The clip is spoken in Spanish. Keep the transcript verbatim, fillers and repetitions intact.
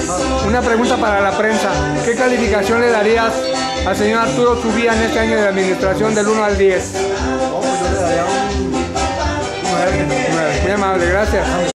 Una pregunta para la prensa. ¿Qué calificación le darías al señor Arturo Zubía en este año de administración del uno al diez? No, pues yo le daría un nueve. Muy amable, gracias.